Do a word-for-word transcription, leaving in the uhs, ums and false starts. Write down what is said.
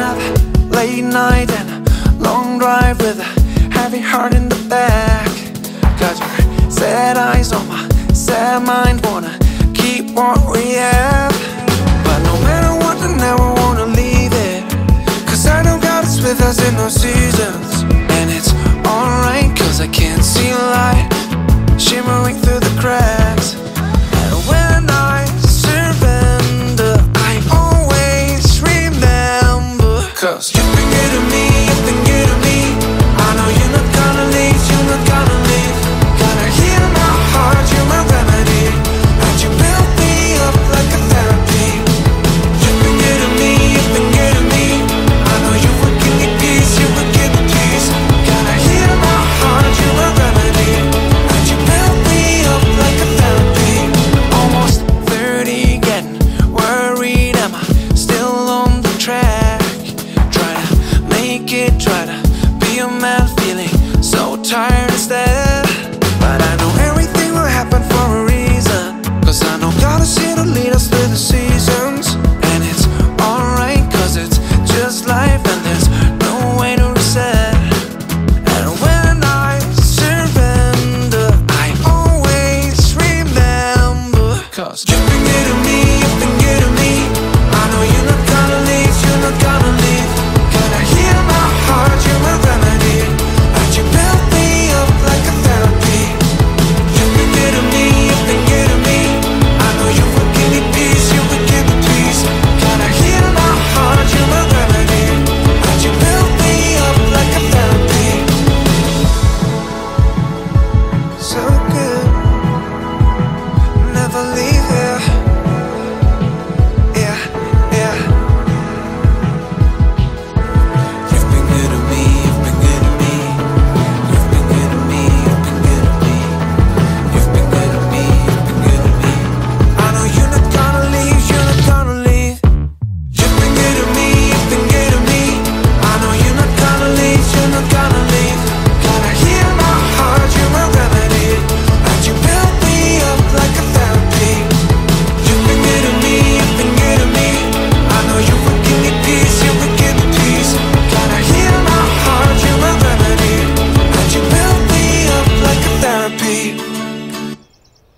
path, late night and a long drive with a heavy heart in the back. Got your sad eyes on my sad mind, wanna keep what we have. But no matter what, I never wanna leave it, cause I know God is with us in those seasons. And it's alright, cause I can't see light shimmering through the cracks. And when I surrender, I always remember, cause you've been good to me.